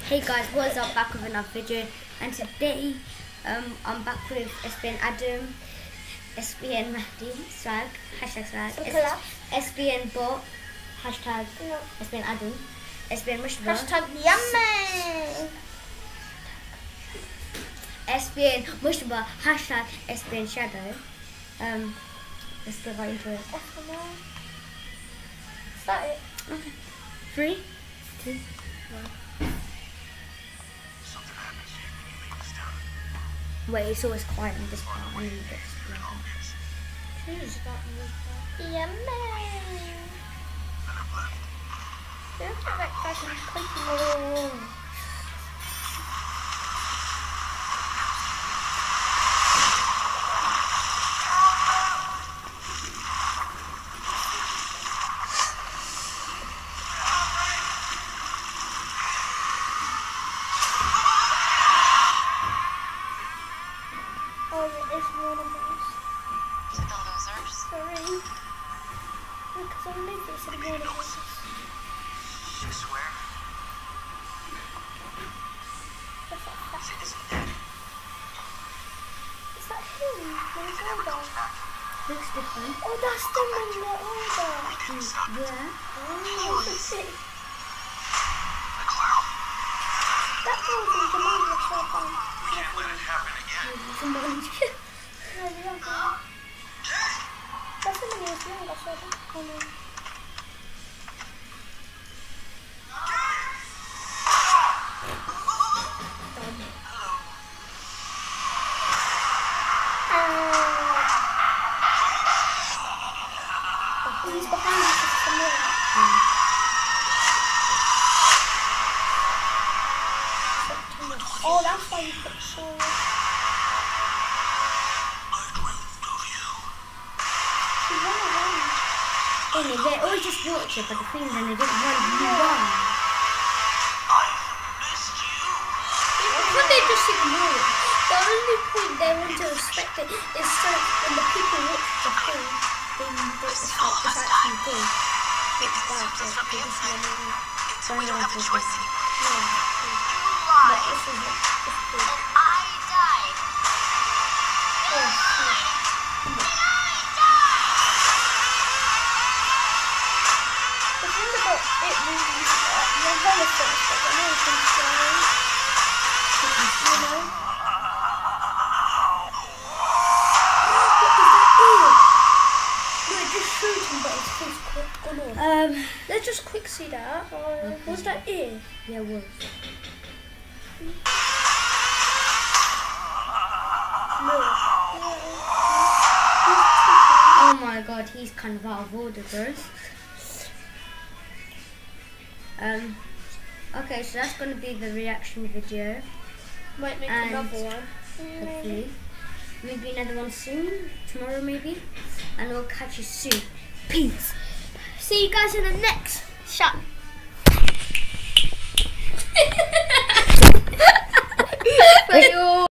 Hey guys, what's up? Back with another video, and today I'm back with SBN Adam, SBN Mahdi, swag, hashtag swag, SBN bot, hashtag SBN Adam, SBN Mushba, hashtag yummy, SBN Mushba, hashtag SBN Shadow. Let's get right into it. Start it. Okay. 3, 2, 1. Wait, it's always quiet in this part. I need this. Who's that? Yummy. Look at that person clicking. It's one of those. The losers. Sorry. Because I made this in one of those. You swear? What's that? Isn't that? Is that him? If it ever comes back, Looks different. Oh, that's the one in the order. we didn't stop. Yeah. Oh, that's it. The clown. That was in Jumanji, I saw that. We can't let it happen again. Somebody. No, the young guy. That's when he was young, I saw that. Oh no. He's behind us, it's the mirror. Oh, that's why you put forward. I dreamt of you. He ran away. Anyway, they always just watch it, but the thing is, then they didn't run. You run. I missed you. Could they just ignore it? The only point they want to respect it is so when the people watch the film, they it's actually good. It's bad, like, they just run away. So we don't have a choice anymore. Yeah. You But lied. this is like, it's good. And I died. Oh, shit. The thing about it movies, they're very fast, but they're not as scary. You know? What is that ear? No, it just showed him, but his face gone off. Let's just quick see that. Was that ear? Yeah, it was. No. Oh my god, he's kind of out of order, bro. Okay, so that's going to be the reaction video. Might make And another one. Hopefully. Maybe another one soon. Tomorrow, maybe. And we'll catch you soon. Peace. See you guys in the next shot.